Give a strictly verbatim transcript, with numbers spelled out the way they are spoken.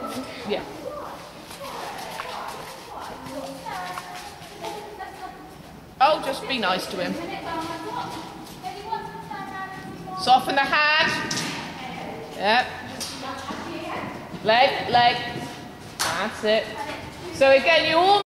Yeah. Oh, just be nice to him. Soften the hand. Yep. Leg, leg. That's it. So again, you all